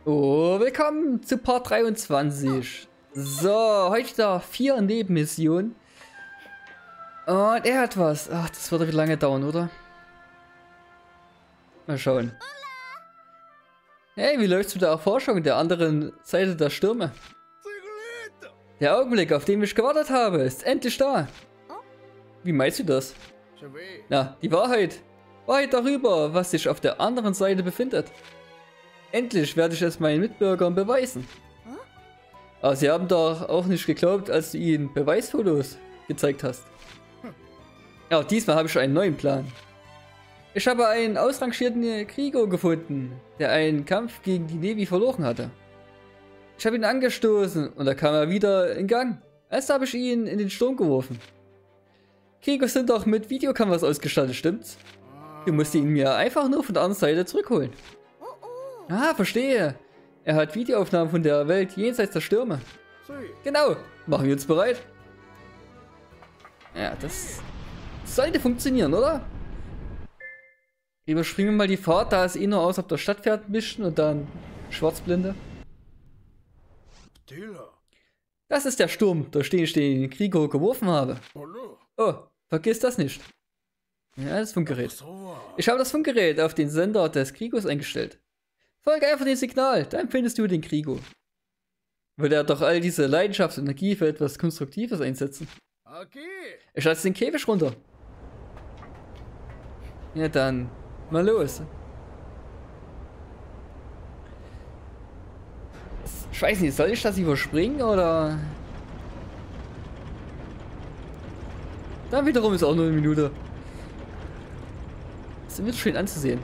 Oh, willkommen zu Part 23. So, heute da 4 Nebenmissionen. Und er hat was. Ach, das wird wieder lange dauern, oder? Mal schauen. Hey, wie läuft's mit der Erforschung der anderen Seite der Stürme? Der Augenblick, auf den ich gewartet habe, ist endlich da. Wie meinst du das? Na, die Wahrheit. Wahrheit darüber, was sich auf der anderen Seite befindet. Endlich werde ich es meinen Mitbürgern beweisen. Aber sie haben doch auch nicht geglaubt, als du ihnen Beweisfotos gezeigt hast. Ja, diesmal habe ich einen neuen Plan. Ich habe einen ausrangierten Krieger gefunden, der einen Kampf gegen die Navy verloren hatte. Ich habe ihn angestoßen und da kam er wieder in Gang. Also habe ich ihn in den Sturm geworfen. Krieger sind doch mit Videokameras ausgestattet, stimmt's? Du musst ihn mir einfach nur von der anderen Seite zurückholen. Ah, verstehe. Er hat Videoaufnahmen von der Welt jenseits der Stürme. Genau, machen wir uns bereit. Ja, das sollte funktionieren, oder? Überspringen wir mal die Fahrt, da es eh nur außerhalb der Stadt fährt ein bisschen und dann Schwarzblende. Das ist der Sturm, durch den ich den Krieger geworfen habe. Oh, vergiss das nicht. Ja, das Funkgerät. Ich habe das Funkgerät auf den Sender des Kriegers eingestellt. Folge einfach dem Signal, dann findest du den Krieger. Würde er doch all diese Leidenschaft und Energie für etwas Konstruktives einsetzen. Ich lasse den Käfig runter. Ja, dann mal los. Ich weiß nicht, soll ich das überspringen oder? Dann wiederum ist auch nur eine Minute. Das wird schön anzusehen.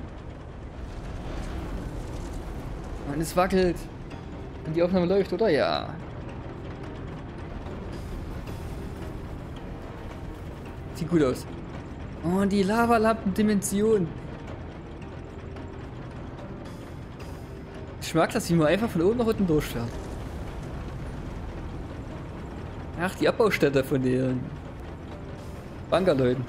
Mann, es wackelt. Und die Aufnahme läuft, oder? Ja. Sieht gut aus. Oh, und die Lavalampen-Dimension. Ich mag das, wie man einfach von oben nach unten durchfährt. Ach, die Abbaustätte von den Bankerleuten.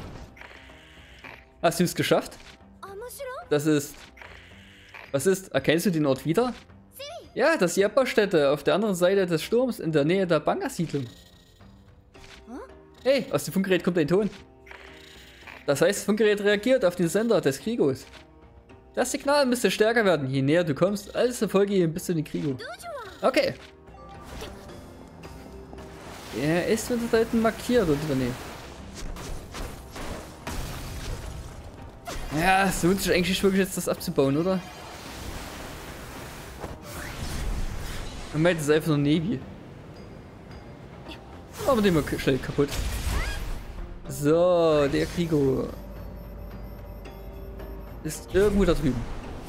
Hast du es geschafft? Das ist... Was ist? Erkennst du den Ort wieder? Ja, das ist die Abbaustätte auf der anderen Seite des Sturms in der Nähe der Bankersiedlung. Hey, aus dem Funkgerät kommt ein Ton. Das heißt, das Funkgerät reagiert auf den Sender des Kriegers. Das Signal müsste stärker werden, je näher du kommst, also folge ihm bis zu den Krieger. Okay. Er ist mit der Seite markiert oder nee? Ja, es lohnt sich eigentlich wirklich jetzt das abzubauen, oder? Moment, das ist einfach nur Navy. Aber den mal schnell kaputt. So, der Krieger ist irgendwo da drüben.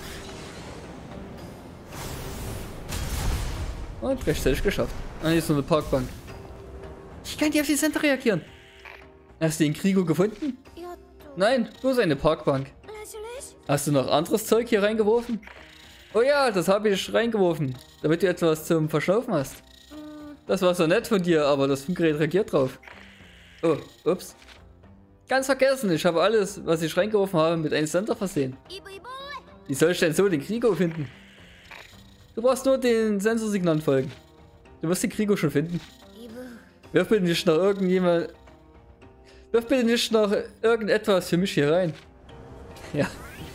Und rechtzeitig geschafft. Ah, hier ist noch eine Parkbank. Ich kann die auf die Sender reagieren. Hast du den Krieger gefunden? Nein, bloß eine Parkbank. Hast du noch anderes Zeug hier reingeworfen? Oh ja, das habe ich reingeworfen, damit du etwas zum Verschnaufen hast. Das war so nett von dir, aber das Funkgerät reagiert drauf. Oh, ups. Ganz vergessen, ich habe alles, was ich reingeworfen habe, mit einem Sender versehen. Wie soll ich denn so den Krieger finden? Du brauchst nur den Sensorsignalen folgen. Du wirst den Krieger schon finden. Wirf bitte nicht noch irgendjemand... Wirf bitte nicht noch irgendetwas für mich hier rein. Ja.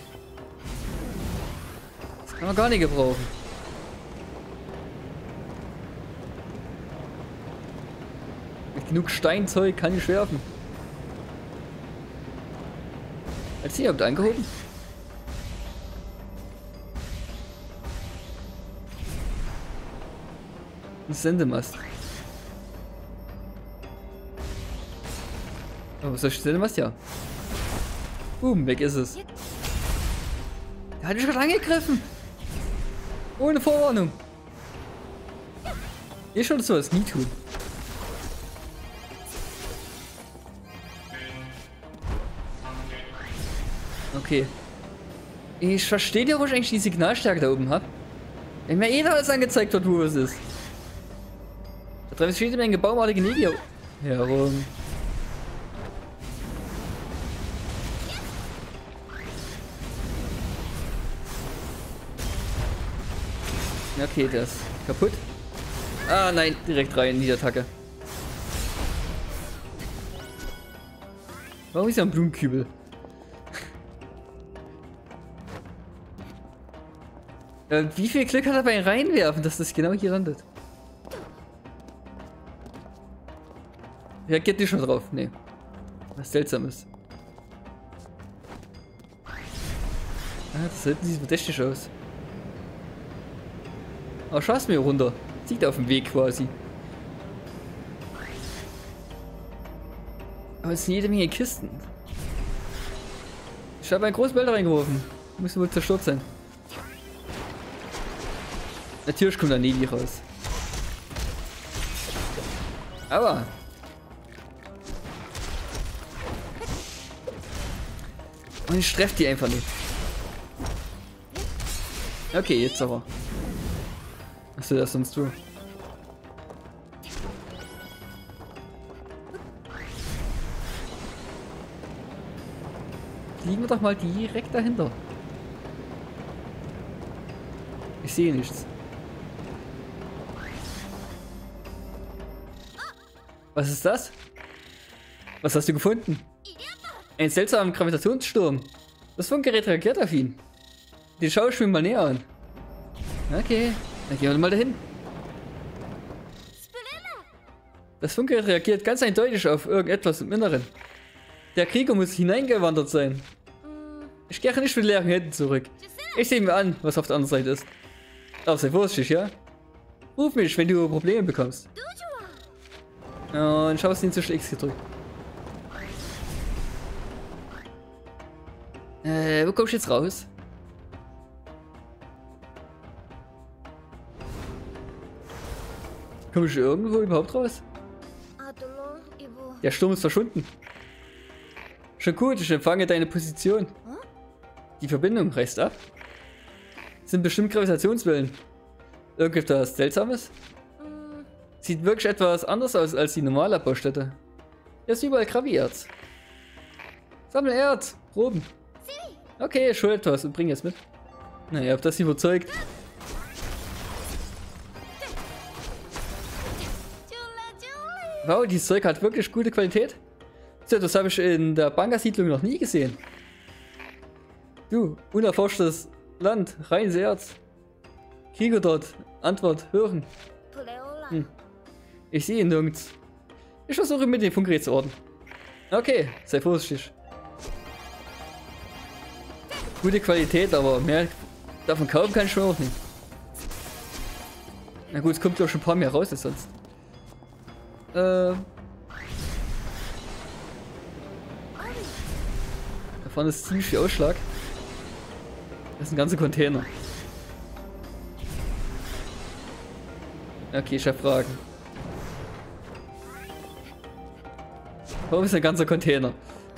Das kann man gar nicht gebrauchen. Mit genug Steinzeug kann ich werfen. Hat sie überhaupt angehoben? Ein Sendemast. Oh, was soll ich Sendemast? Ja. Weg ist es. Der hat mich gerade angegriffen. Ohne Vorwarnung. Ich sollte sowas nie tun. Okay. Ich verstehe ja, wo ich eigentlich die Signalstärke da oben habe. Wenn mir jeder alles angezeigt wird, wo es ist. Da draußen steht eine Menge baumartige Navy herum. Okay, der ist kaputt. Ah nein, direkt rein, Niederattacke. Warum ist ja ein Blumenkübel? Wie viel Glück hat er beim Reinwerfen, dass das genau hier landet? Reagiert die schon drauf? Nee. Was Seltsames. Ah, das sieht verdächtig aus. Aber schaust mir runter. Liegt auf dem Weg quasi. Aber es sind jede Menge Kisten. Ich habe einen großen Bälder reingeworfen. Muss wohl zerstört sein. Natürlich kommt da Nevi raus. Aber. Und ich treffe die einfach nicht. Okay, jetzt aber. Achso, das sonst du. Liegen wir doch mal direkt dahinter. Ich sehe nichts. Was ist das? Was hast du gefunden? Ein seltsamer Gravitationssturm. Das Funkgerät reagiert auf ihn. Den schaue ich mir mal näher an. Okay, dann gehen wir mal dahin. Das Funkgerät reagiert ganz eindeutig auf irgendetwas im Inneren. Der Krieger muss hineingewandert sein. Ich kehre nicht mit leeren Händen zurück. Ich sehe mir an, was auf der anderen Seite ist. Aber sei vorsichtig, ja? Ruf mich, wenn du Probleme bekommst. Und schau, hast du den zwischen X gedrückt. Wo kommst du jetzt raus? Komm ich irgendwo überhaupt raus? Der Sturm ist verschwunden. Schon gut, ich empfange deine Position. Die Verbindung reißt ab. Sind bestimmt Gravitationswellen. Irgendetwas Seltsames? Sieht wirklich etwas anders aus als die normale Abbaustätte. Hier ist überall Gravierz. Sammel Erz, Proben. Okay, ich hol etwas und bring es mit. Na, ihr habt das überzeugt. Wow, dieses Zeug hat wirklich gute Qualität. So, das habe ich in der Banga-Siedlung noch nie gesehen. Du, unerforschtes Land, reines Erz. Krieger dort, Antwort, hören. Ich sehe ihn nirgends. Ich versuche mit dem Funkgerät zu orten. Okay, sei vorsichtig. Gute Qualität, aber mehr davon kaufen kann ich schon auch nicht. Na gut, es kommt doch schon ein paar mehr raus als sonst. Da vorne ist ziemlich viel Ausschlag. Das ist ein ganzer Container. Okay, ich habe Fragen. Warum ist ein ganzer Container?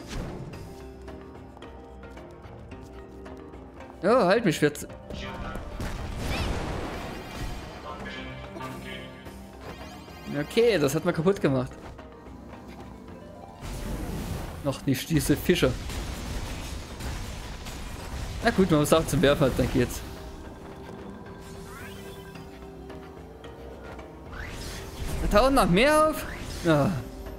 Oh, halt mich, wird. Okay, das hat man kaputt gemacht. Noch nicht diese Fische. Na gut, wenn man es auch zum Werfen hat, dann geht's. Da tauchen noch mehr auf? Ah.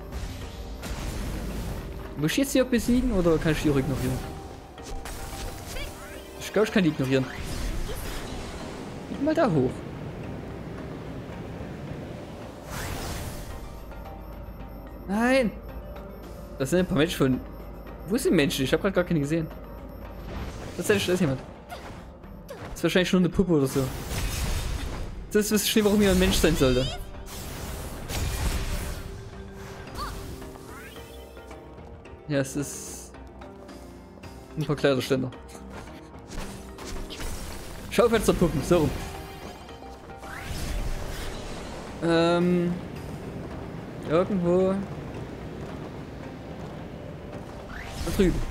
Muss ich jetzt hier besiegen oder kann ich die auch ignorieren? Ich glaube, ich kann die ignorieren. Geht mal da hoch. Nein! Das sind ein paar Menschen von. Wo sind Menschen? Ich habe gerade gar keine gesehen. Tatsächlich, da ist jemand. Das ist wahrscheinlich nur eine Puppe oder so. Das ist schlimm, warum hier ein Mensch sein sollte. Ja, es ist ein paar Kleiderständer. Schaufensterpuppen, so rum. Irgendwo. Da drüben.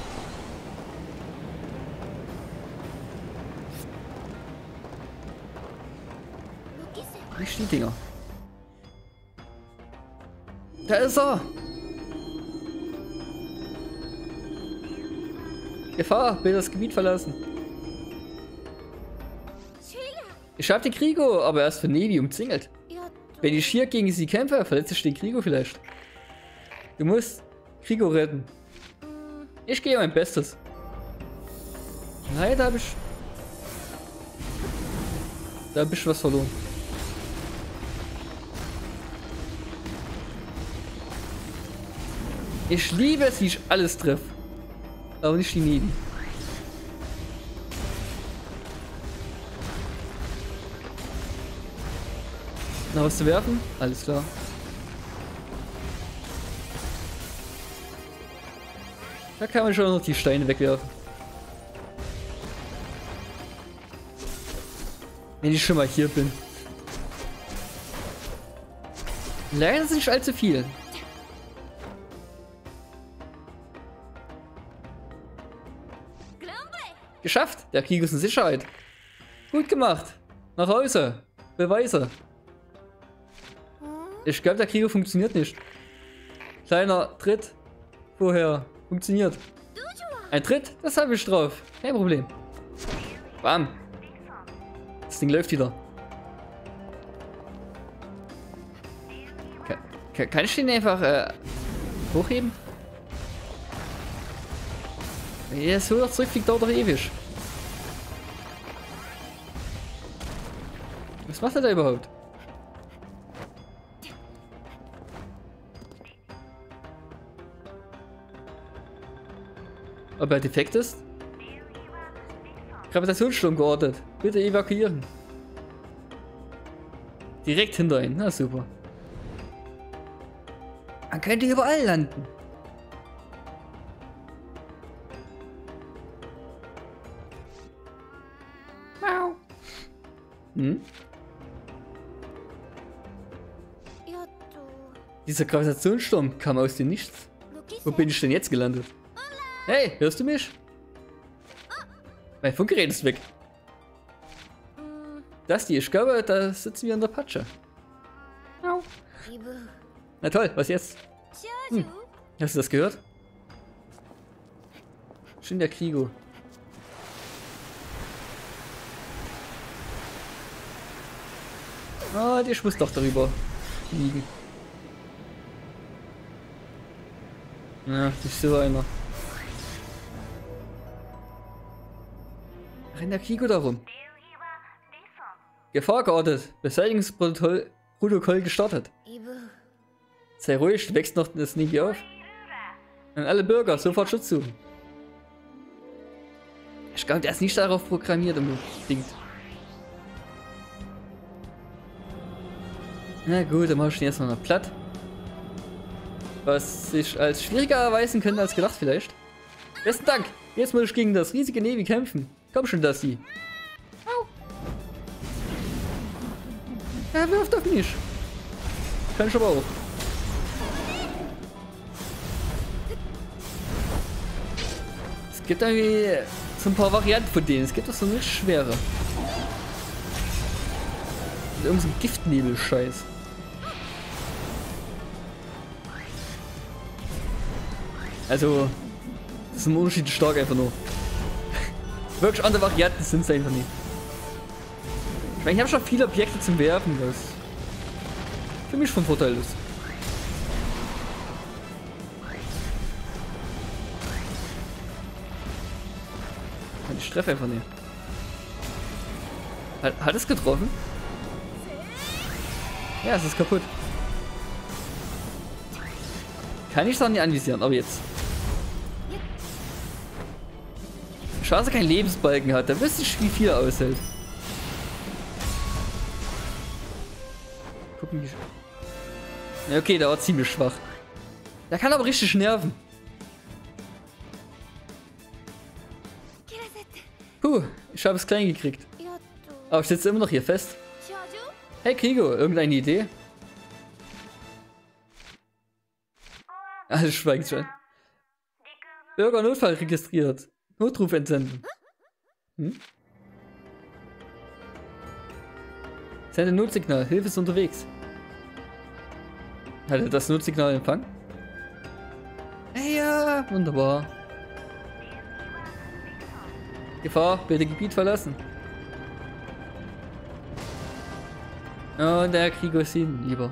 Nicht die Dinger. Da ist er! Gefahr, will das Gebiet verlassen. Ich hab den Krigo, aber er ist für Navy umzingelt. Wenn ich hier gegen sie kämpfe, verletze ich den Krigo vielleicht. Du musst Krigo retten. Ich gehe mein Bestes. Nein, da hab ich was verloren. Ich liebe es, wie ich alles treffe. Aber nicht die Navy. Noch was zu werfen? Alles klar. Da kann man schon noch die Steine wegwerfen. Wenn ich schon mal hier bin. Leider ist nicht allzu viel. Geschafft! Der Krieg ist in Sicherheit. Gut gemacht. Nach Hause. Beweise. Ich glaube, der Krieg funktioniert nicht. Kleiner Tritt. Vorher. Funktioniert. Ein Tritt? Das habe ich drauf. Kein Problem. Bam. Das Ding läuft wieder. Kann ich den einfach hochheben? Wenn der so zurückfliegt, dauert doch ewig. Was macht er da überhaupt? Ob er defekt ist? Gravitationssturm geortet. Bitte evakuieren. Direkt hinter ihn. Na super. Man könnte überall landen. Mau. Hm? Dieser Gravitationssturm kam aus dem Nichts. Wo bin ich denn jetzt gelandet? Hey, hörst du mich? Mein Funkgerät ist weg. Das die, ich glaube, da sitzen wir in der Patsche. Au. Na toll, was jetzt? Hast du das gehört? Schön der Krigo. Oh, ich muss doch darüber liegen. Ja, nicht so einer. Rennt der Krigo darum. Gefahr geortet. Beseitigungsprotokoll gestartet. Sei ruhig, wächst noch das Navy auf. An alle Bürger sofort Schutz suchen. Ich glaube, der ist nicht darauf programmiert unbedingt. Na gut, dann mach ich den jetzt noch platt. Was sich als schwieriger erweisen könnte als gedacht vielleicht. Besten Dank! Jetzt muss ich gegen das riesige Navy kämpfen. Komm schon, Dusty. Au. Er wirft auf mich. Kann ich aber auch. Es gibt irgendwie so ein paar Varianten von denen. Es gibt auch so eine schwere. Irgend so ein Giftnebel-Scheiß. Also, das ist ein Unterschied stark einfach nur. Wirklich andere Varianten sind es einfach nicht. Ich meine, ich habe schon viele Objekte zum Werfen, was für mich von Vorteil ist. Ich treffe einfach nicht. Hat es getroffen? Ja, es ist kaputt. Kann ich es auch nicht anvisieren, aber jetzt. Schade, dass er keinen Lebensbalken hat. Da wüsste ich, wie viel er aushält. Gucken, wie. Ja, okay, der war ziemlich schwach. Der kann aber richtig nerven. Puh, ich habe es klein gekriegt. Aber ich sitze immer noch hier fest. Hey Krigo, irgendeine Idee? Alles schweigt schon. Bürger Notfall registriert. Notruf entsenden. Hm? Sende Notsignal. Hilfe ist unterwegs. Hat er das Notsignal empfangen? Hey, ja, wunderbar. Gefahr, bitte Gebiet verlassen. Und der Krigosin lieber.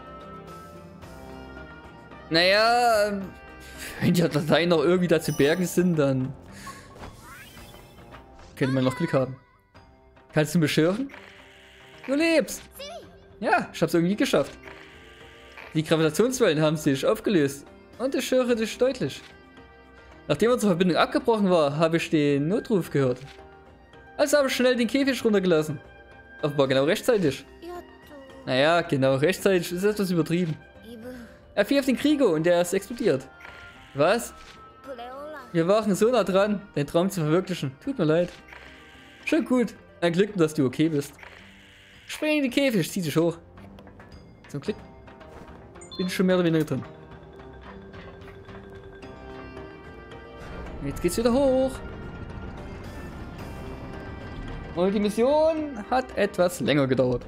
Naja, wenn die Dateien noch irgendwie da zu bergen sind, dann könnte man noch Glück haben. Kannst du mich hören? Du lebst! Ja, ich hab's irgendwie geschafft. Die Gravitationswellen haben sich aufgelöst und ich höre dich deutlich. Nachdem unsere Verbindung abgebrochen war, habe ich den Notruf gehört. Also habe ich schnell den Käfig runtergelassen. Offenbar genau rechtzeitig. Naja, genau rechtzeitig ist etwas übertrieben. Er fiel auf den Krieger und der ist explodiert. Was? Wir waren so nah dran, deinen Traum zu verwirklichen. Tut mir leid. Schon gut. Ein Glück, dass du okay bist. Spring in den Käfig, zieh dich hoch. Zum Glück bin ich schon mehr oder weniger drin. Jetzt geht's wieder hoch. Und die Mission hat etwas länger gedauert.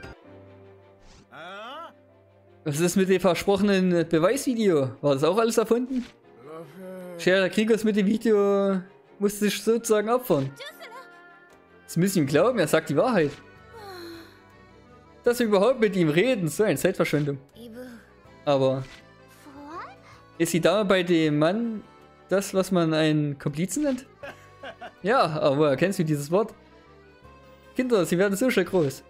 Was ist mit dem versprochenen Beweisvideo? War das auch alles erfunden? Der Kriegers mit dem Video musste sich sozusagen opfern. Sie müssen ihm glauben, er sagt die Wahrheit. Dass wir überhaupt mit ihm reden, so eine Zeitverschwendung. Aber ist die Dame bei dem Mann das, was man einen Komplizen nennt? Ja, aber woher kennst du dieses Wort? Kinder, sie werden so schnell groß.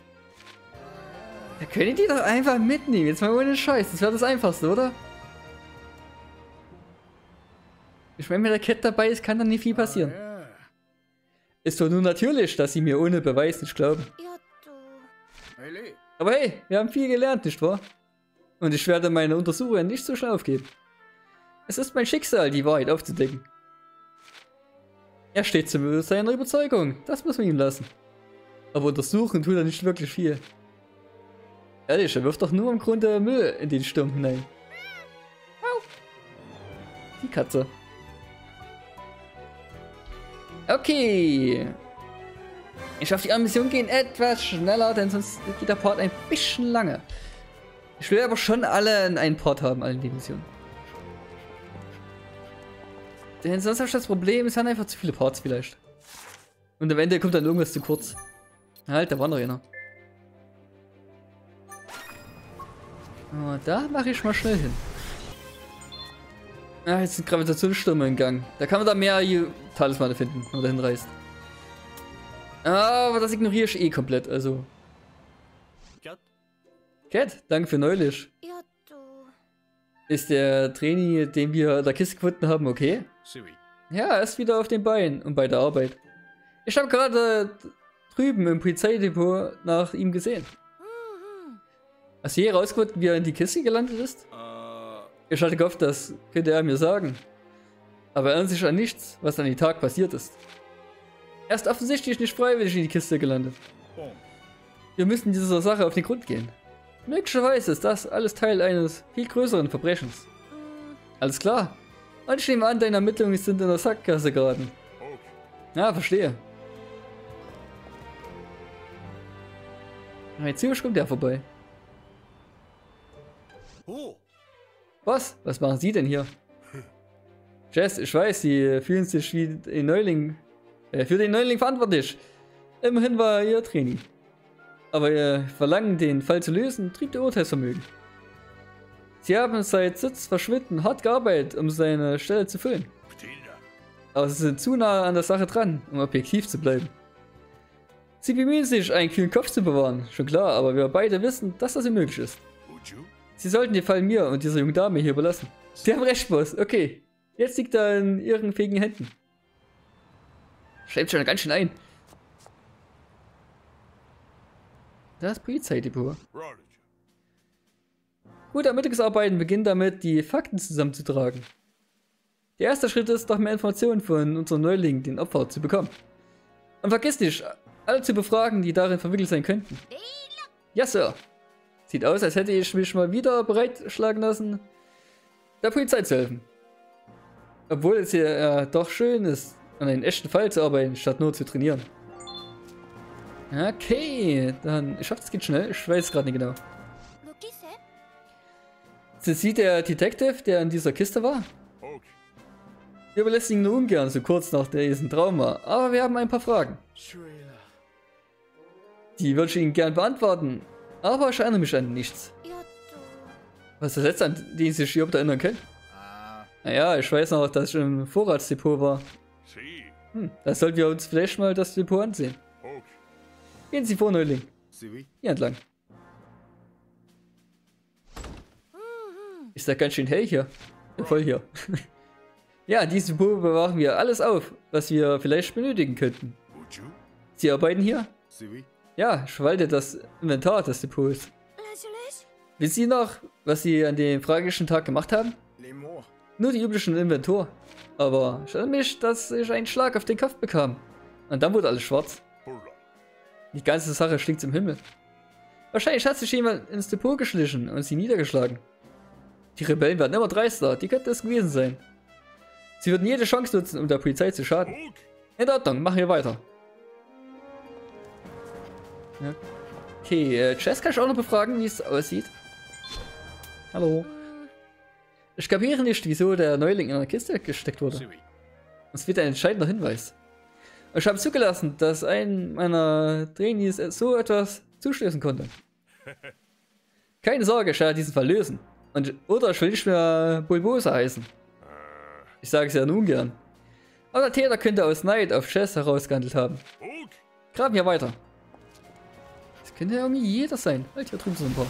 Ja, können die doch einfach mitnehmen, jetzt mal ohne Scheiß, das wäre das Einfachste, oder? Ich meine, wenn der Cat dabei ist, kann dann nicht viel passieren. Ist doch nur natürlich, dass sie mir ohne Beweis nicht glauben. Aber hey, wir haben viel gelernt, nicht wahr? Und ich werde meine Untersuchungen nicht so schnell aufgeben. Es ist mein Schicksal, die Wahrheit aufzudecken. Er steht zu seiner Überzeugung, das muss man ihm lassen. Aber untersuchen tut er nicht wirklich viel. Ehrlich, er wirft doch nur im Grunde Müll in den Sturm hinein. Au. Die Katze. Okay. Ich hoffe, die Mission gehen etwas schneller, denn sonst geht der Part ein bisschen lange. Ich will aber schon alle in einen Part haben, alle in die Mission. Denn sonst habe ich das Problem, es sind einfach zu viele Parts vielleicht. Und am Ende kommt dann irgendwas zu kurz. Halt, da war noch einer. Oh, da mache ich mal schnell hin. Ah, jetzt sind Gravitationsstürme in Gang. Da kann man da mehr Talismane finden, wenn man da hinreist. Aber das ignoriere ich eh komplett, also. Cat, danke für neulich. Ist der Trainee, den wir in der Kiste gefunden haben, okay? Ja, er ist wieder auf den Beinen und bei der Arbeit. Ich habe gerade drüben im Polizeidepot nach ihm gesehen. Hast du je herausgefunden, wie er in die Kiste gelandet ist? Ich hatte gehofft, das könnte er mir sagen. Aber er erinnert sich an nichts, was an dem Tag passiert ist. Er ist offensichtlich nicht freiwillig in die Kiste gelandet. Wir müssen dieser Sache auf den Grund gehen. Möglicherweise ist das alles Teil eines viel größeren Verbrechens. Alles klar. Und ich nehme an, deine Ermittlungen sind in der Sackgasse geraten. Ja, verstehe. Jetzt kommt der vorbei. Was? Was machen Sie denn hier? Jess, ich weiß, Sie fühlen sich wie ein Neuling, für den Neuling verantwortlich. Immerhin war Ihr Trainee. Aber Ihr Verlangen, den Fall zu lösen, trieb Ihr Urteilsvermögen. Sie haben seit Sitz verschwinden hart gearbeitet, um seine Stelle zu füllen. Aber Sie sind zu nah an der Sache dran, um objektiv zu bleiben. Sie bemühen sich, einen kühlen Kopf zu bewahren, schon klar, aber wir beide wissen, dass das unmöglich ist. Sie sollten den Fall mir und dieser jungen Dame hier überlassen. Sie haben recht, Boss. Okay. Jetzt liegt er in Ihren fähigen Händen. Schreibt schon ganz schön ein. Das Polizeidepot. Gut, Ermittlungsarbeiten beginnen damit, die Fakten zusammenzutragen. Der erste Schritt ist, noch mehr Informationen von unserem Neuling, den Opfer, zu bekommen. Und vergiss nicht, alle zu befragen, die darin verwickelt sein könnten. Ja, Sir. Sieht aus, als hätte ich mich mal wieder bereitschlagen lassen, der Polizei zu helfen. Obwohl es ja doch schön ist, an einen echten Fall zu arbeiten, statt nur zu trainieren. Okay, dann, ich hoffe, es geht schnell, ich weiß gerade nicht genau. Sie sieht der Detective, der in dieser Kiste war? Wir belästigen nur ungern so kurz nach diesem Trauma, aber wir haben ein paar Fragen. Die würde ich Ihnen gern beantworten, Aber ich erinnere mich an nichts. Was ist das letzte, an den Sie sich überhaupt erinnern können? Naja, ich weiß noch, dass ich im Vorratsdepot war. Da sollten wir uns vielleicht mal das Depot ansehen. Gehen Sie vor, Neuling. Hier entlang. Ist da ganz schön hell hier. Ja, voll hier. Ja, in diesem Depot bewahren wir alles auf, was wir vielleicht benötigen könnten. Sie arbeiten hier? Ja, ich verwalte das Inventar des Depots. Wissen Sie noch, was Sie an dem fragischen Tag gemacht haben? Nur die üblichen Inventur. Aber ich erinnere mich, dass ich einen Schlag auf den Kopf bekam. Und dann wurde alles schwarz. Die ganze Sache stinkt im Himmel. Wahrscheinlich hat sich jemand ins Depot geschlichen und sie niedergeschlagen. Die Rebellen werden immer dreister, die könnten es gewesen sein. Sie würden jede Chance nutzen, um der Polizei zu schaden. In Ordnung, machen wir weiter. Ja. Okay, Chess kann ich auch noch befragen, wie es aussieht. Hallo. Ich kapiere nicht, wieso der Neuling in einer Kiste gesteckt wurde. Das wird ein entscheidender Hinweis. Ich habe zugelassen, dass ein meiner Trainees so etwas zuschließen konnte. Keine Sorge, ich werde diesen Fall lösen. Oder ich will nicht mehr Bulbosa heißen. Ich sage es ja nun gern. Aber der Täter könnte aus Neid auf Chess herausgehandelt haben. Graben hier weiter. Das könnte ja irgendwie jeder sein. Halt, hier drüben sind ein paar.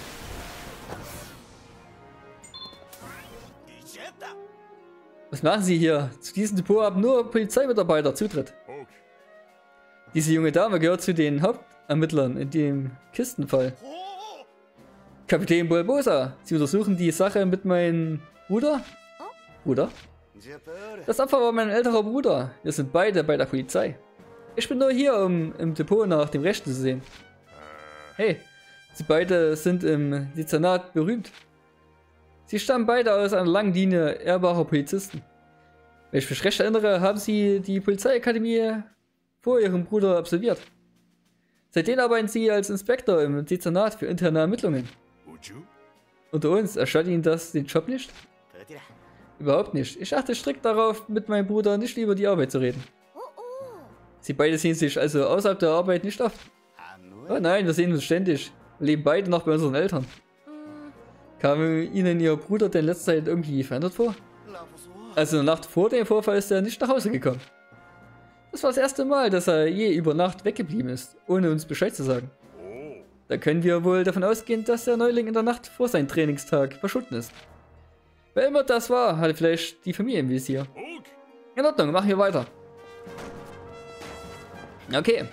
Was machen Sie hier? Zu diesem Depot haben nur Polizeimitarbeiter Zutritt. Diese junge Dame gehört zu den Hauptermittlern in dem Kistenfall. Kapitän Bulbosa, Sie untersuchen die Sache mit meinem Bruder? Bruder? Das Opfer war mein älterer Bruder. Wir sind beide bei der Polizei. Ich bin nur hier, um im Depot nach dem Rechten zu sehen. Hey, Sie beide sind im Dezernat berühmt. Sie stammen beide aus einer langen Linie ehrbarer Polizisten. Wenn ich mich recht erinnere, haben Sie die Polizeiakademie vor Ihrem Bruder absolviert. Seitdem arbeiten Sie als Inspektor im Dezernat für interne Ermittlungen. Unter uns, erscheint Ihnen das den Job nicht? Überhaupt nicht. Ich achte strikt darauf, mit meinem Bruder nicht über die Arbeit zu reden. Sie beide sehen sich also außerhalb der Arbeit nicht oft. Oh nein, wir sehen uns ständig. Wir leben beide noch bei unseren Eltern. Kam Ihnen Ihr Bruder denn in letzter Zeit irgendwie verändert vor? Also in der Nacht vor dem Vorfall ist er nicht nach Hause gekommen. Das war das erste Mal, dass er je über Nacht weggeblieben ist, ohne uns Bescheid zu sagen. Da können wir wohl davon ausgehen, dass der Neuling in der Nacht vor seinem Trainingstag verschwunden ist. Wer immer das war, hatte vielleicht die Familie im Visier. In Ordnung, machen wir weiter. Okay.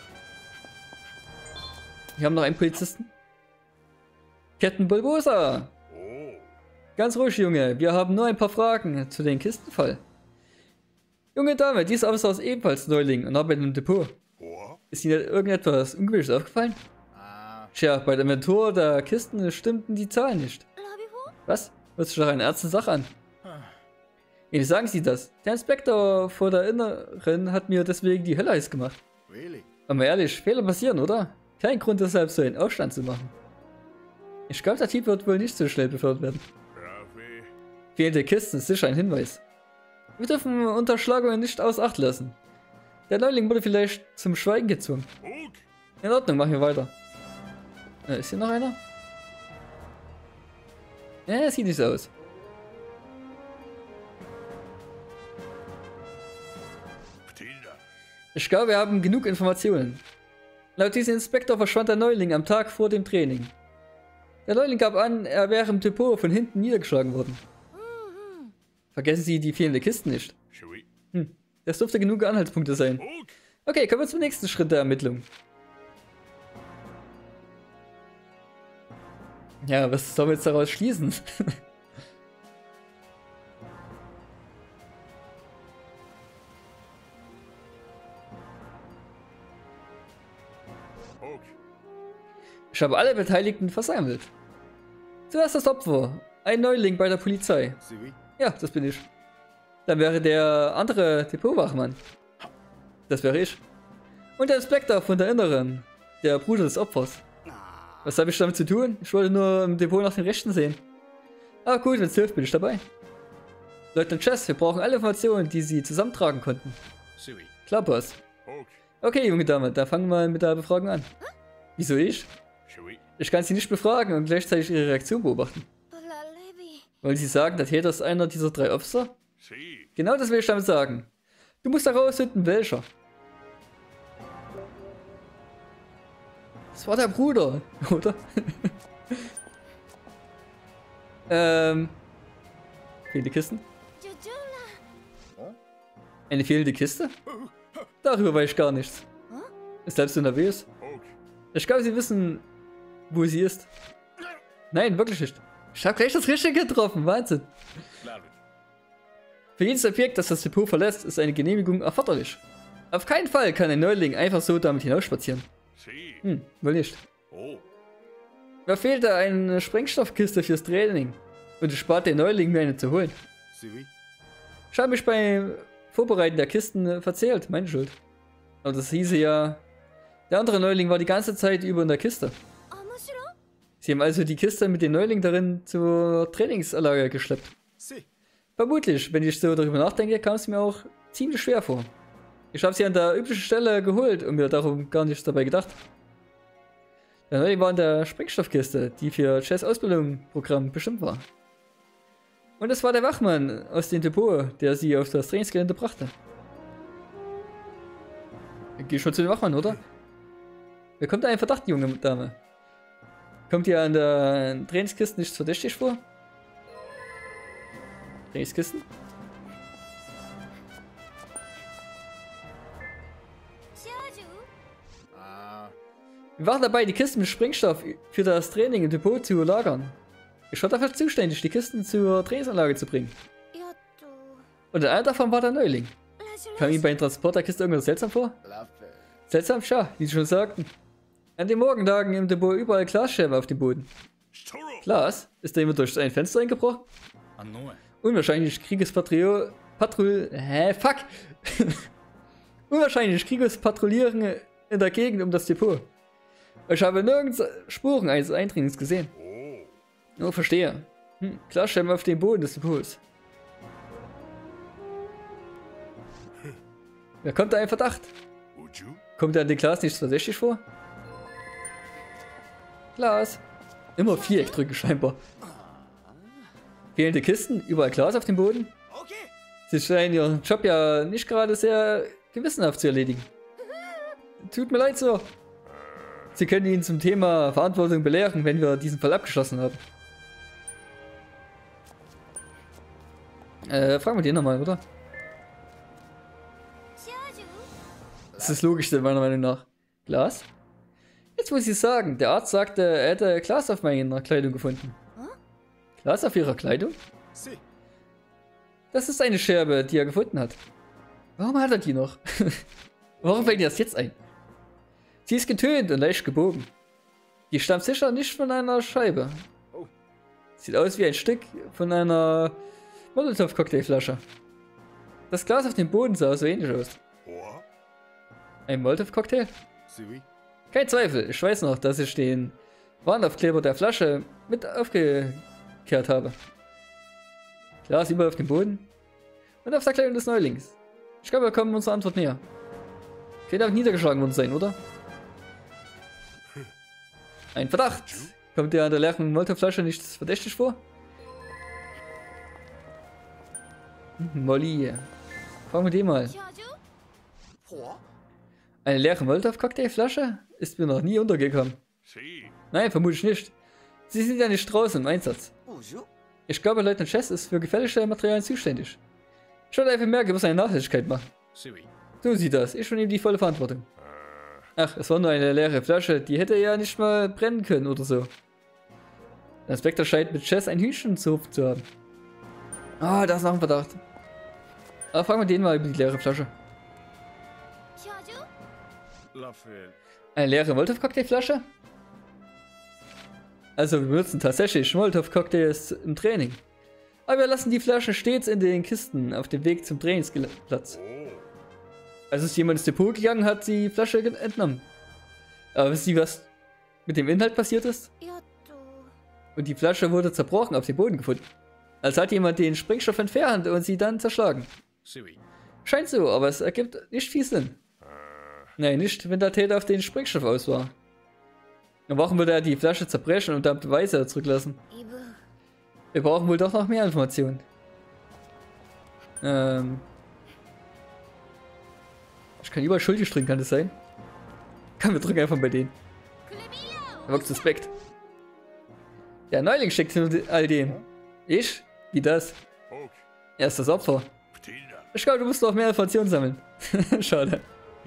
Wir haben noch einen Polizisten. Captain Bulbosa. Ganz ruhig, Junge. Wir haben nur ein paar Fragen zu dem Kistenfall. Junge Dame, dieser Officer ist ebenfalls Neuling und arbeitet im Depot. Ist Ihnen irgendetwas Ungewöhnliches aufgefallen? Tja, bei der Inventur der Kisten stimmten die Zahlen nicht. Was? Hört sich doch eine ernste Sache an. Wie sagen Sie das? Der Inspektor vor der Inneren hat mir deswegen die Hölle heiß gemacht. Aber mal ehrlich, Fehler passieren, oder? Kein Grund deshalb, so einen Aufstand zu machen. Ich glaube, der Typ wird wohl nicht so schnell befördert werden. Fehlende Kisten ist sicher ein Hinweis. Wir dürfen Unterschlagungen nicht außer Acht lassen. Der Neuling wurde vielleicht zum Schweigen gezwungen. In Ordnung, machen wir weiter. Ist hier noch einer? Ja, sieht nicht so aus. Ich glaube, wir haben genug Informationen. Laut diesem Inspektor verschwand der Neuling am Tag vor dem Training. Der Neuling gab an, er wäre im Depot von hinten niedergeschlagen worden. Vergessen Sie die fehlenden Kisten nicht. Das dürfte genug Anhaltspunkte sein. Okay, kommen wir zum nächsten Schritt der Ermittlung. Ja, was sollen wir jetzt daraus schließen? Ich habe alle Beteiligten versammelt. Zuerst das Opfer, ein Neuling bei der Polizei. Ja, das bin ich. Dann wäre der andere Depotwachmann. Das wäre ich. Und der Inspektor von der Inneren, der Bruder des Opfers. Was habe ich damit zu tun? Ich wollte nur im Depot nach den Rechten sehen. Ah gut, wenn es hilft, bin ich dabei. Leutnant Chess, wir brauchen alle Informationen, die Sie zusammentragen konnten. Klar, Boss. Okay, junge Dame, da fangen wir mal mit der Befragung an. Wieso ich? Ich kann sie nicht befragen und gleichzeitig ihre Reaktion beobachten. Wollen Sie sagen, der Täter ist einer dieser 3 Officer? Genau das will ich damit sagen. Du musst herausfinden, welcher. Das war der Bruder, oder? Fehlende Kisten? Eine fehlende Kiste? Darüber weiß ich gar nichts. Ist selbst du nervös? Ich glaube, Sie wissen, wo sie ist. Nein, wirklich nicht. Ich habe gleich das Richtige getroffen. Wahnsinn. Für jedes Objekt, das das Depot verlässt, ist eine Genehmigung erforderlich. Auf keinen Fall kann ein Neuling einfach so damit hinausspazieren. Wohl nicht. Da fehlt da eine Sprengstoffkiste fürs Training. Und es spart den Neuling, mir eine zu holen. Ich habe mich beim Vorbereiten der Kisten verzählt. Meine Schuld. Aber das hieße ja, der andere Neuling war die ganze Zeit über in der Kiste. Sie haben also die Kiste mit den Neulingen darin zur Trainingsanlage geschleppt. Vermutlich, wenn ich so darüber nachdenke, kam es mir auch ziemlich schwer vor. Ich habe sie an der üblichen Stelle geholt und mir darum gar nichts dabei gedacht. Der Neuling war in der Sprengstoffkiste, die für Chess Ausbildungsprogramm bestimmt war. Und es war der Wachmann aus dem Depot, der sie auf das Trainingsgelände brachte. Geh schon zu dem Wachmann, oder? Wer kommt da ein Verdacht, junge Dame? Kommt dir an der Trainingskiste nichts verdächtig vor? Trainingskisten? Wir waren dabei, die Kisten mit Sprengstoff für das Training im Depot zu lagern. Ich war dafür zuständig, die Kisten zur Trainingsanlage zu bringen. Und einer davon war der Neuling. Kam Ihnen beim Transport der Kiste irgendwas seltsam vor? Seltsam? Tja, wie Sie schon sagten. An den Morgen lagen im Depot überall Glasscherben auf dem Boden. Glas? Ist da jemand durch ein Fenster eingebrochen? Unwahrscheinlich Unwahrscheinlich Kriegspatrouillieren in der Gegend um das Depot. Ich habe nirgends Spuren eines Eindringens gesehen. Oh, verstehe. Glasscherben auf dem Boden des Depots. Wer kommt da ein Verdacht? Kommt da an den Glas nichts verdächtig vor? Glas. Immer Viereck drücken scheinbar. Fehlende Kisten, überall Glas auf dem Boden. Sie scheinen ihren Job ja nicht gerade sehr gewissenhaft zu erledigen. Tut mir leid so. Sie können ihn zum Thema Verantwortung belehren, wenn wir diesen Fall abgeschlossen haben. Fragen wir den nochmal, oder? Das ist das Logischste meiner Meinung nach. Glas? Jetzt muss ich sagen, der Arzt sagte, er hätte Glas auf meiner Kleidung gefunden. Glas auf ihrer Kleidung? Das ist eine Scherbe, die er gefunden hat. Warum hat er die noch? Warum fällt dir das jetzt ein? Sie ist getönt und leicht gebogen. Die stammt sicher nicht von einer Scheibe. Sieht aus wie ein Stück von einer Molotow-Cocktailflasche. Das Glas auf dem Boden sah so ähnlich aus. Ein Molotow-Cocktail? Kein Zweifel, ich weiß noch, dass ich den Warnaufkleber der Flasche mit aufgekehrt habe. Glas überall auf dem Boden und auf der Kleidung des Neulings. Ich glaube, wir kommen unserer Antwort näher. Könnte auch niedergeschlagen worden sein, oder? Ein Verdacht. Kommt dir an der leeren Molotow-Flasche nichts verdächtig vor? Molly. Fragen wir den mal. Eine leere Molotow-Cocktailflasche? Ist mir noch nie untergekommen. Nein, vermutlich nicht. Sie sind ja nicht draußen im Einsatz. Ich glaube, Leutnant Chess ist für gefährliche Materialien zuständig. Ich würde einfach merken, was seine Nachhaltigkeit macht. So sieht das. Ich übernehme die volle Verantwortung. Ach, es war nur eine leere Flasche. Die hätte ja nicht mal brennen können oder so. Der Inspektor scheint mit Chess ein Hühnchen zu haben. Ah, da ist noch ein Verdacht. Aber fragen wir den mal über die leere Flasche. Eine leere Molotow-Cocktailflasche? Also wir benutzen tatsächlich Molotow-Cocktails im Training. Aber wir lassen die Flaschen stets in den Kisten auf dem Weg zum Trainingsplatz. Als es jemand ins Depot gegangen hat, die Flasche entnommen. Aber wisst ihr, was mit dem Inhalt passiert ist? Und die Flasche wurde zerbrochen auf dem Boden gefunden. Als hat jemand den Sprengstoff entfernt und sie dann zerschlagen. Scheint so, aber es ergibt nicht viel Sinn. Nein, nicht, wenn der Täter auf den Sprengstoff aus war. Am Wachen würde er die Flasche zerbrechen und dann Beweise zurücklassen. Wir brauchen wohl doch noch mehr Informationen. Ich kann überall schuldig drücken, kann das sein? Komm, wir drücken einfach bei denen. Er wirkt suspekt. Der Neuling steckt hinter all dem. Ich? Wie das? Er ist das Opfer. Ich glaube, du musst noch mehr Informationen sammeln. Schade.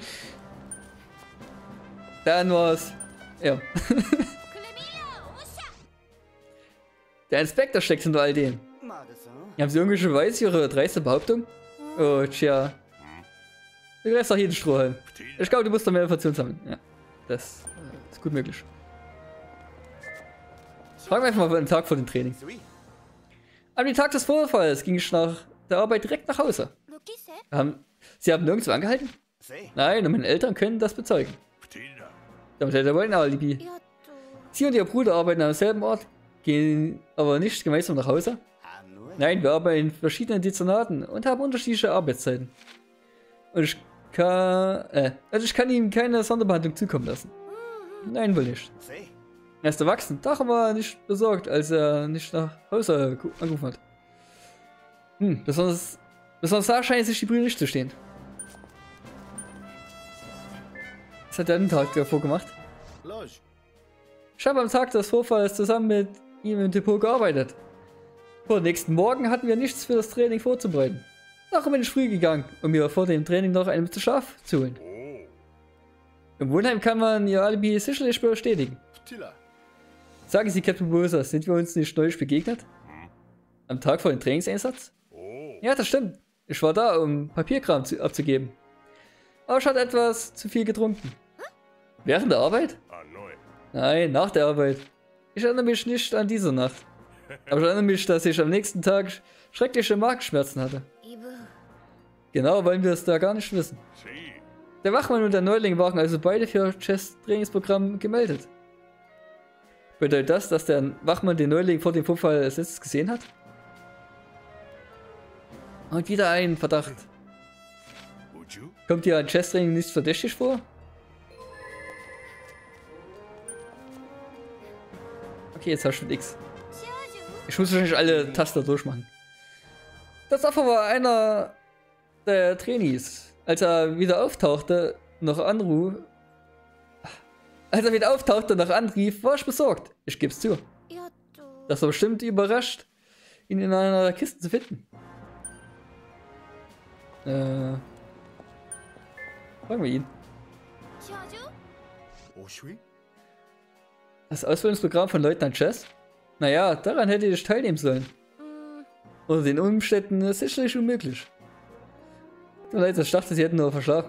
Dann war's. Ja. Der Inspektor steckt hinter all dem. Haben Sie irgendwelche Beweise für Ihre dreiste Behauptung? Oh, tja. Du greifst doch jeden Strohhalm. Ich glaube, du musst noch mehr Informationen sammeln. Ja, das ist gut möglich. Fragen wir einfach mal einen Tag vor dem Training. Am Tag des Vorfalls ging ich nach der Arbeit direkt nach Hause. Sie haben nirgendwo angehalten? Nein, und meine Eltern können das bezeugen. Damit hätte er wohl ein Alibi. Sie und ihr Bruder arbeiten am selben Ort, gehen aber nicht gemeinsam nach Hause? Nein, wir arbeiten in verschiedenen Dezernaten und haben unterschiedliche Arbeitszeiten. Und ich kann ihm keine Sonderbehandlung zukommen lassen. Nein, wohl nicht. Er ist erwachsen, darum war er nicht besorgt, als er nicht nach Hause angerufen hat. Besonders da scheinen sich die Brüder nicht zu stehen. Was hat er den Tag davor gemacht? Ich habe am Tag des Vorfalls zusammen mit ihm im Depot gearbeitet. Vor dem nächsten Morgen hatten wir nichts für das Training vorzubereiten. Darum bin ich früh gegangen, um mir vor dem Training noch eine Mütze Schlaf zu holen. Im Wohnheim kann man ihr Alibi sicherlich bestätigen. Sagen Sie, Captain Bosa, sind wir uns nicht neulich begegnet? Am Tag vor dem Trainingseinsatz? Ja, das stimmt. Ich war da, um Papierkram abzugeben. Aber ich hatte etwas zu viel getrunken. Während der Arbeit? Nein, nach der Arbeit. Ich erinnere mich nicht an diese Nacht. Aber ich erinnere mich, dass ich am nächsten Tag schreckliche Magenschmerzen hatte. Genau, wollen wir es da gar nicht wissen. Der Wachmann und der Neuling waren also beide für Chess Trainingsprogramm gemeldet. Bedeutet das, dass der Wachmann den Neuling vor dem Vorfall als letztes gesehen hat? Und wieder ein Verdacht. Kommt dir ein Chess-Training nicht verdächtig vor? Okay, jetzt hast du mit X. Ich muss wahrscheinlich alle Tasten durchmachen. Das Opfer war einer der Trainees. Als er wieder auftauchte, nach anrief, war ich besorgt. Ich geb's zu. Das war bestimmt überrascht, ihn in einer Kiste zu finden. Fragen wir ihn. Das Ausbildungsprogramm von Leutnant Chess? Naja, daran hätte ich teilnehmen sollen. Unter den Umständen ist sicherlich unmöglich. Tut mir leid, ich dachte, sie hätten nur verschlafen.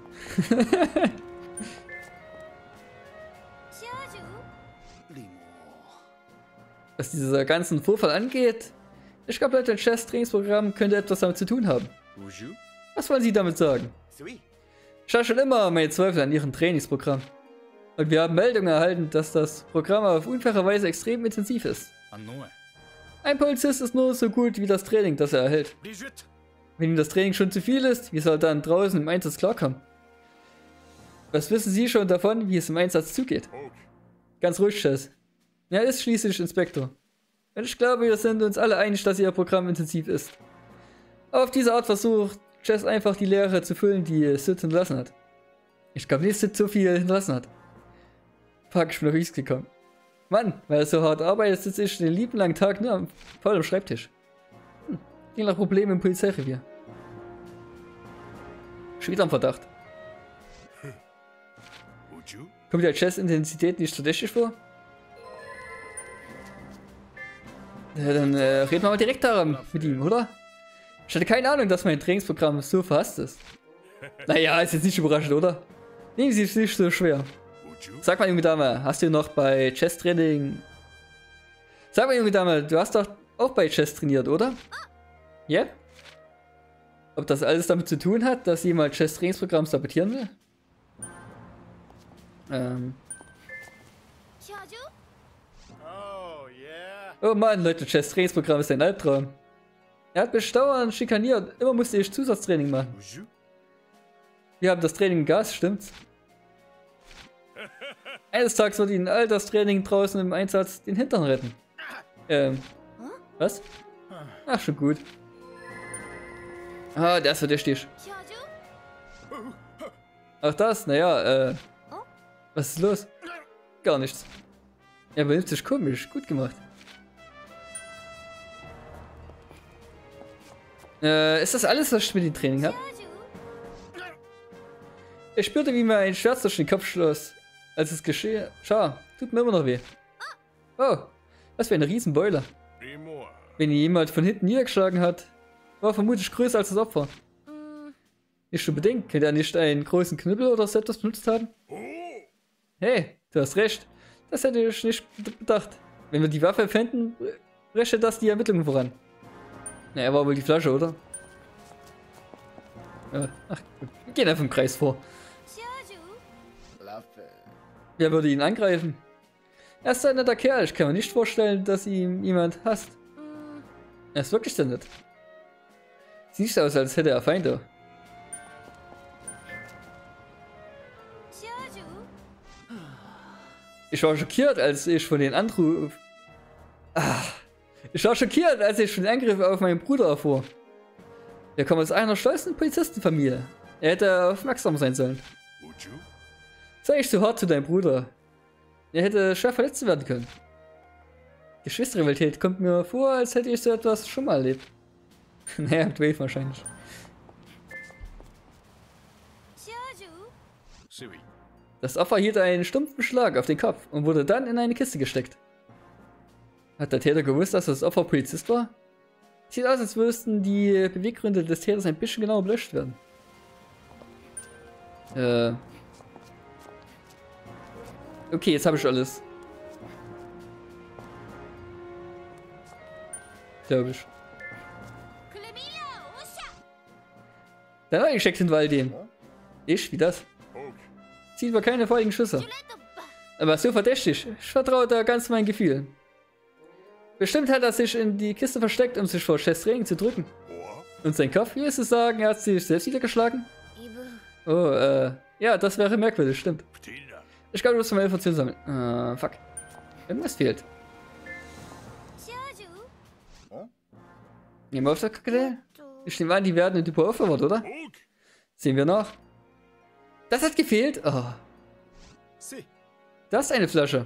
Was dieser ganzen Vorfall angeht, ich glaube, Leutnant Chess Trainingsprogramm könnte etwas damit zu tun haben. Was wollen Sie damit sagen? Ich habe schon immer meine Zweifel an Ihrem Trainingsprogramm. Und wir haben Meldungen erhalten, dass das Programm auf unfaire Weise extrem intensiv ist. Ein Polizist ist nur so gut wie das Training, das er erhält. Wenn ihm das Training schon zu viel ist, wie soll er dann draußen im Einsatz klarkommen? Was wissen Sie schon davon, wie es im Einsatz zugeht? Ganz ruhig, Chess. Er ist schließlich Inspektor. Und ich glaube, wir sind uns alle einig, dass Ihr Programm intensiv ist. Aber auf diese Art versucht Chess einfach die Leere zu füllen, die Sid hinterlassen hat. Ich glaube nicht, dass Sid so viel hinterlassen hat. Fuck, ich bin auf X gekommen. Mann, weil er so hart arbeitet, sitze ich den lieben langen Tag nur voll am Schreibtisch. Ging nach Problemen im Polizeirevier. Schon wieder am Verdacht. Kommt der Chess-Intensität nicht verdächtig vor? Ja, dann reden wir mal direkt daran mit ihm, oder? Ich hatte keine Ahnung, dass mein Trainingsprogramm so verhasst ist. Naja, ist jetzt nicht überraschend, oder? Nehmen Sie es nicht so schwer. Sag mal, junge Dame, hast du noch bei Chess-Training... Sag mal, junge Dame, du hast doch auch bei Chess trainiert, oder? Ja? Yeah? Ob das alles damit zu tun hat, dass jemand Chess-Trainingsprogramm sabotieren will? Oh Mann, Leute, Chess-Trainingsprogramm ist ein Albtraum. Er hat mich dauernd schikaniert. Immer musste ich Zusatztraining machen. Wir haben das Training im Gas, stimmt's? Eines Tages wird ihnen all das Training draußen im Einsatz den Hintern retten. Was? Ach, schon gut. Ah, der ist verdächtig. Ach das, naja, was ist los? Gar nichts. Er benimmt sich komisch, gut gemacht. Ist das alles, was ich mit dem Training habe? Ich spürte, wie mir ein Schmerz durch den Kopf schloss, als es geschah. Tut mir immer noch weh. Oh, was für eine Riesenbeule. Wenn ihn jemand von hinten niedergeschlagen hat, war vermutlich größer als das Opfer. Nicht schon bedingt, könnte er nicht einen großen Knüppel oder so etwas benutzt haben? Hey, du hast recht. Das hätte ich nicht bedacht. Wenn wir die Waffe fänden, brächte das die Ermittlungen voran. Na, er war wohl die Flasche, oder? Ach, gut. Wir gehen einfach im Kreis vor. Wer würde ihn angreifen? Er ist ein netter Kerl. Ich kann mir nicht vorstellen, dass ihm jemand hasst. Er ist wirklich sehr nett. Sieht nicht aus, als hätte er Feinde. Ich war schockiert, als ich von den Angriff... Ich war schockiert, als ich von den Angriff auf meinen Bruder erfuhr. Er kommt aus einer stolzen Polizistenfamilie. Er hätte aufmerksam sein sollen. Sei nicht so hart zu deinem Bruder. Er hätte schwer verletzt werden können. Geschwisterrivalität kommt mir vor, als hätte ich so etwas schon mal erlebt. Naja, mit Wave wahrscheinlich. Das Opfer hielt einen stumpfen Schlag auf den Kopf und wurde dann in eine Kiste gesteckt. Hat der Täter gewusst, dass das Opfer Polizist war? Sieht aus, als müssten die Beweggründe des Täters ein bisschen genauer beleuchtet werden. Okay, jetzt habe ich alles. Glaube ich. Der neue steckt in Waldem. Ich? Wie das? Sieht aber keine feurigen Schüsse. Aber so verdächtig. Ich vertraue da ganz mein Gefühl. Bestimmt hat er sich in die Kiste versteckt, um sich vor Chefs Regen zu drücken. Und sein Kopf, wie ist es sagen, er hat sich selbst niedergeschlagen? Oh, ja, das wäre merkwürdig, stimmt. Ich glaube, du musst mal Informationen sammeln. Fuck. Irgendwas fehlt. Nehmen wir auf der Kacke. Ich nehme an, die werden in Depot aufbewahrt, oder? Sehen wir nach. Das hat gefehlt. Oh. Das ist eine Flasche.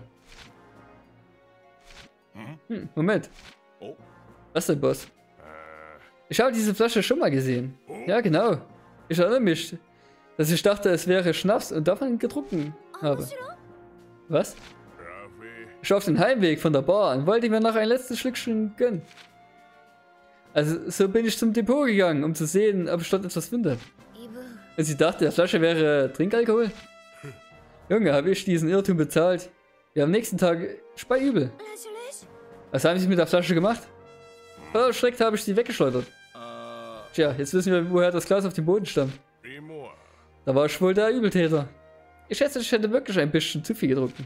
Moment. Was denn, Boss? Ich habe diese Flasche schon mal gesehen. Ja, genau. Ich erinnere mich, dass ich dachte, es wäre Schnaps und davon getrunken habe. Was? Ich war auf dem Heimweg von der Bar und wollte mir noch ein letztes Schlückchen gönnen. Also, so bin ich zum Depot gegangen, um zu sehen, ob ich dort etwas finde. Und sie dachte, der Flasche wäre Trinkalkohol. Junge, habe ich diesen Irrtum bezahlt. Wir am nächsten Tag Speiübel. Was haben sie mit der Flasche gemacht? Voll erschreckt habe ich sie weggeschleudert. Tja, jetzt wissen wir, woher das Glas auf dem Boden stammt. Da war ich wohl der Übeltäter. Ich schätze, ich hätte wirklich ein bisschen zu viel getrunken.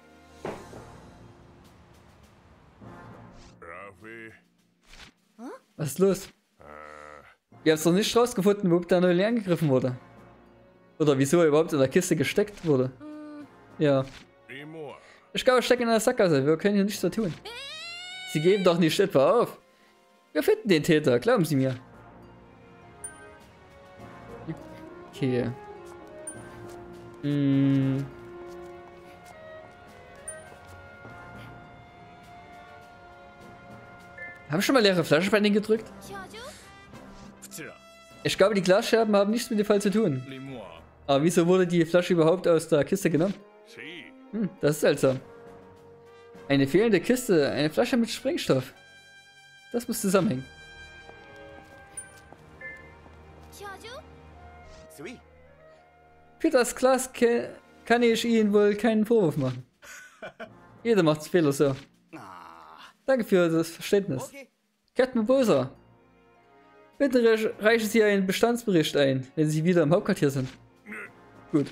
Was ist los? Ihr habt noch nicht rausgefunden, wo der Neuling angegriffen wurde. Oder wieso er überhaupt in der Kiste gesteckt wurde. Ja. Ich glaube, ich stecke in einer Sackgasse. Wir können hier nichts mehr tun. Sie geben doch nicht etwa auf. Wir finden den Täter, glauben Sie mir. Okay. Haben wir schon mal leere Flaschen bei denen gedrückt? Ich glaube, die Glasscherben haben nichts mit dem Fall zu tun. Aber wieso wurde die Flasche überhaupt aus der Kiste genommen? Das ist seltsam. Eine fehlende Kiste, eine Flasche mit Sprengstoff. Das muss zusammenhängen. Für das Glas kann ich Ihnen wohl keinen Vorwurf machen. Jeder macht Fehler so. Danke für das Verständnis. Captain Bosa, bitte reichen Sie einen Bestandsbericht ein, wenn Sie wieder im Hauptquartier sind. Gut.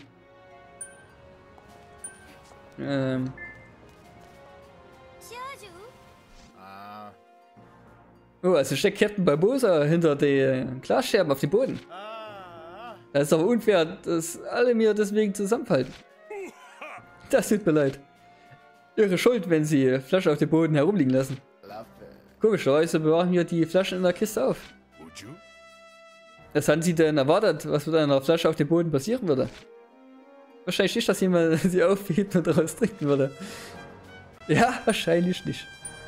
Oh, also steckt Captain Barbosa hinter den Glasscherben auf dem Boden. Das ist aber unfair, dass alle mir deswegen zusammenfallen. Das tut mir leid. Ihre Schuld, wenn Sie Flasche auf dem Boden herumliegen lassen. Komischerweise bewahren wir die Flaschen in der Kiste auf. Was hatten Sie denn erwartet, was mit einer Flasche auf dem Boden passieren würde? Wahrscheinlich nicht, dass jemand sie aufhebt und daraus trinken würde. Ja, wahrscheinlich nicht.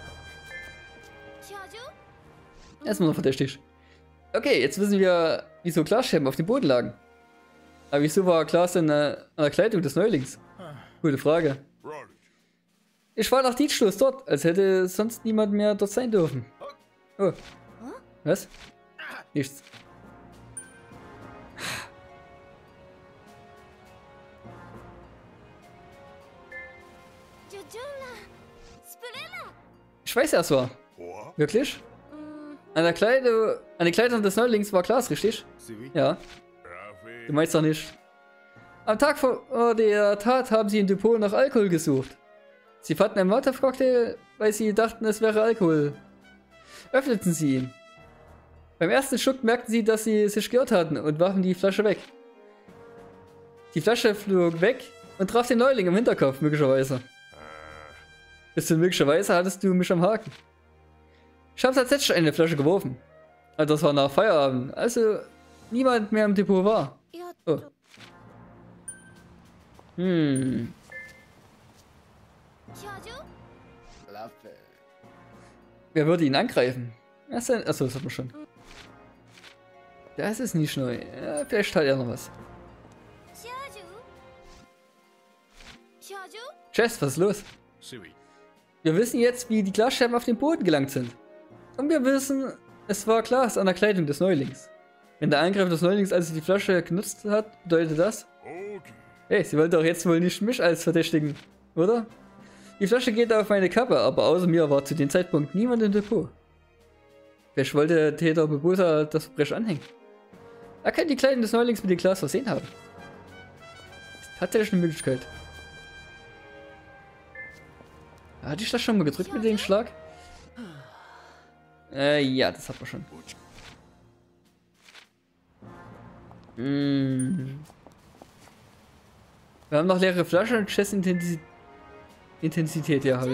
Erstmal noch verdächtig. Okay, jetzt wissen wir, wieso Glasscherben auf dem Boden lagen. Aber wieso war Glas denn an der Kleidung des Neulings? Gute Frage. Ich war nach Dienstschluss dort, als hätte sonst niemand mehr dort sein dürfen. Oh. Was? Nichts. Ich weiß ja, es war. Wirklich? An der Kleidung des Neulings war Glas, richtig? Ja. Du meinst doch nicht. Am Tag vor der Tat haben sie im Depot nach Alkohol gesucht. Sie fanden einen Molotov-Cocktail, weil sie dachten, es wäre Alkohol. Öffneten sie ihn. Beim ersten Schluck merkten sie, dass sie sich geirrt hatten und warfen die Flasche weg. Die Flasche flog weg und traf den Neuling im Hinterkopf, möglicherweise. Bis zu möglicherweise hattest du mich am Haken. Ich habe tatsächlich eine Flasche geworfen. Also das war nach Feierabend, also niemand mehr im Depot war. Oh. Wer würde ihn angreifen? Achso, das hat man schon. Das ist nicht neu. Ja, vielleicht hat er noch was. Jess, was ist los? Wir wissen jetzt, wie die Glasscherben auf den Boden gelangt sind. Und wir wissen, es war Glas an der Kleidung des Neulings. Wenn der Angreifer des Neulings also die Flasche genutzt hat, bedeutet das... Hey, sie wollen doch jetzt wohl nicht mich als Verdächtigen, oder? Die Flasche geht auf meine Kappe, aber außer mir war zu dem Zeitpunkt niemand im Depot. Vielleicht wollte der Täter Barbosa das Verbrechen anhängen. Er kann die Kleidung des Neulings mit dem Glas versehen haben. Ist tatsächlich eine Möglichkeit. Hatte ich das schon mal gedrückt mit dem Schlag? Ja, das hat man schon. Wir haben noch leere Flaschen und Chess-Intensität, ja.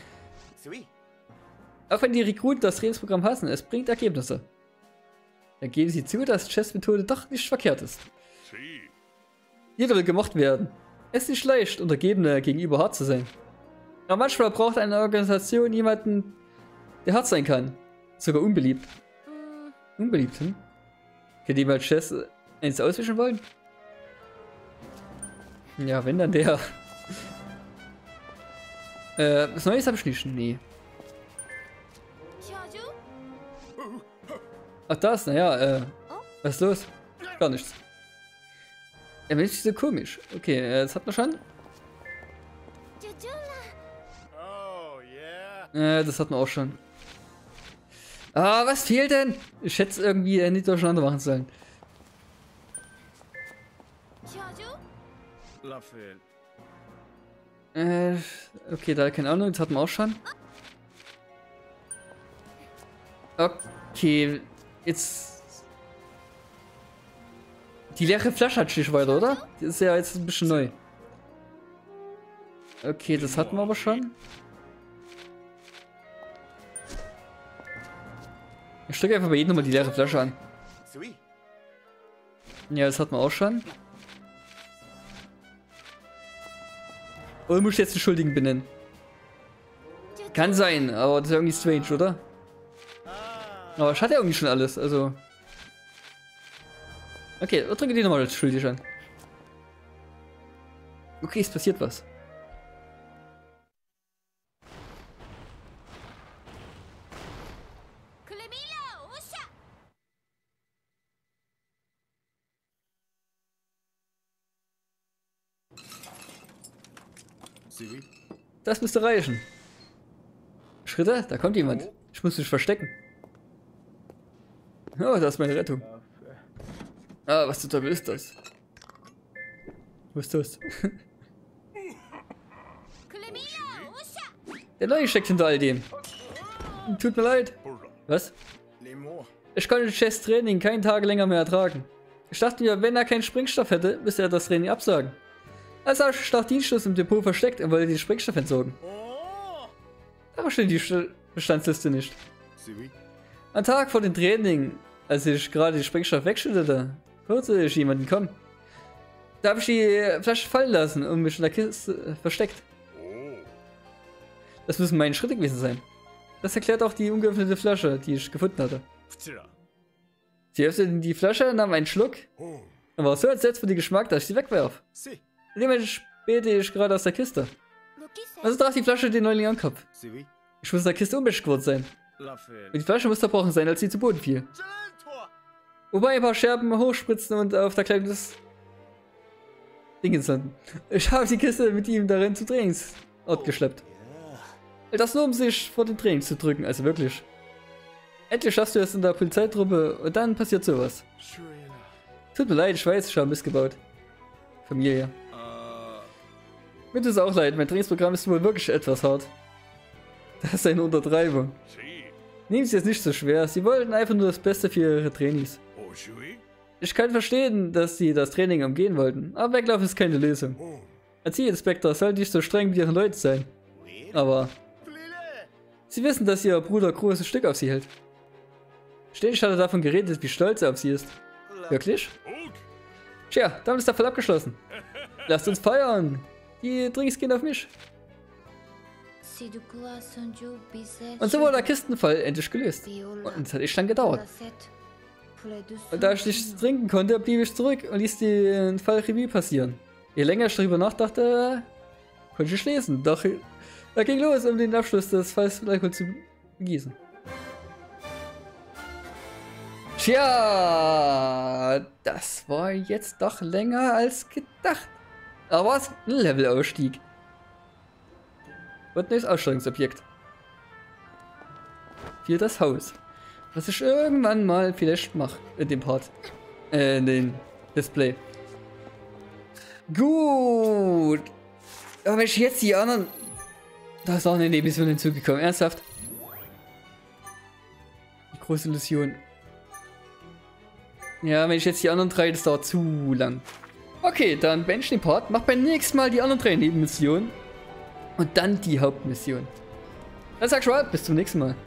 Auch wenn die Rekruten das Trainingsprogramm hassen, es bringt Ergebnisse. Dann geben sie zu, dass Chess-Methode doch nicht verkehrt ist. Jeder will gemocht werden. Es ist nicht leicht, Untergebene gegenüber hart zu sein. Aber manchmal braucht eine Organisation jemanden, der hart sein kann. Sogar unbeliebt. Unbeliebt, hm? Könnt ihr mal Chess eins auswischen wollen? Ja, wenn dann der. Was Neues abschließen? Nee. Ach das, naja, was ist los? Gar nichts. Er ist nicht so komisch. Okay, das hat man schon. Das hat man auch schon. Ah, was fehlt denn? Ich hätte es irgendwie nicht durcheinander machen sollen. Okay, da keine Ahnung, das hatten wir auch schon. Okay, jetzt... Die leere Flasche hat sich weiter, oder? Die ist ja jetzt ein bisschen neu. Okay, das hatten wir aber schon. Ich stecke einfach bei jedem nochmal die leere Flasche an. Ja, das hatten wir auch schon. Oder muss ich jetzt den Schuldigen benennen? Kann sein, aber das ist irgendwie strange, oder? Aber ich hatte ja irgendwie schon alles, also... Okay, drücke die nochmal als schuldig an. Okay, es passiert was. Das müsste reichen. Schritte, da kommt jemand. Ich muss mich verstecken. Oh, das ist meine Rettung. Ah, was zum Teufel ist das? Was ist das? Der Neue steckt hinter all dem. Tut mir leid. Was? Ich konnte Chess Training keinen Tag länger mehr ertragen. Ich dachte mir, wenn er keinen Springstoff hätte, müsste er das Training absagen. Also stach Dienstschluss im Depot versteckt und wollte die Sprengstoff entsorgen. Aber stimmt die Bestandsliste nicht. Am Tag vor dem Training, als ich gerade die Sprengstoff wegschüttete, hörte ich jemanden kommen. Da habe ich die Flasche fallen lassen und mich in der Kiste versteckt. Das müssen meine Schritte gewesen sein. Das erklärt auch die ungeöffnete Flasche, die ich gefunden hatte. Sie öffnete die Flasche, nahm einen Schluck und war so entsetzt von dem Geschmack, dass ich sie wegwerf. Indem spähte ich gerade aus der Kiste. Also traf die Flasche den Neuling am Kopf. Ich muss in der Kiste unbeschwert geworden sein. Und die Flasche muss zerbrochen sein, als sie zu Boden fiel. Wobei ein paar Scherben hochspritzten und auf der Kleidung des Dingens landen. Ich habe die Kiste mit ihm darin zu Trainingsort geschleppt. Das nur, um sich vor den Trainings zu drücken, also wirklich. Endlich schaffst du es in der Polizeitruppe und dann passiert sowas. Tut mir leid, ich weiß, ich habe missgebaut. Familie. Mir tut es auch leid, mein Trainingsprogramm ist wohl wirklich etwas hart. Das ist eine Untertreibung. Nehmen Sie es nicht so schwer, Sie wollten einfach nur das Beste für Ihre Trainees. Ich kann verstehen, dass Sie das Training umgehen wollten, aber Weglaufen ist keine Lösung. Erziehinspektor soll nicht so streng wie Ihre Leute sein. Aber Sie wissen, dass Ihr Bruder großes Stück auf Sie hält. Ständig hat er davon geredet, wie stolz er auf Sie ist. Wirklich? Tja, damit ist der Fall abgeschlossen. Lasst uns feiern. Die Drinks gehen auf mich. Und so wurde der Kistenfall endlich gelöst. Und es hat echt lang gedauert. Und da ich nichts trinken konnte, blieb ich zurück und ließ den Fall Revue passieren. Je länger ich darüber nachdachte, konnte ich lesen. Doch er ging los, um den Abschluss des Falls mit Alkohol zu begießen. Tja, das war jetzt doch länger als gedacht. Aber es ist ein Levelausstieg. Und neues Ausstellungsobjekt. Für das Haus. Was ich irgendwann mal vielleicht mache in dem Part. In dem Display. Gut. Aber wenn ich jetzt die anderen... Da ist auch eine Nebenmission hinzugekommen. Ernsthaft? Die große Illusion. Ja, wenn ich jetzt die anderen drei, das dauert zu lang. Okay, dann beende ich den Part. Mach beim nächsten Mal die anderen drei Nebenmissionen. Und dann die Hauptmission. Dann sag ich mal, bis zum nächsten Mal.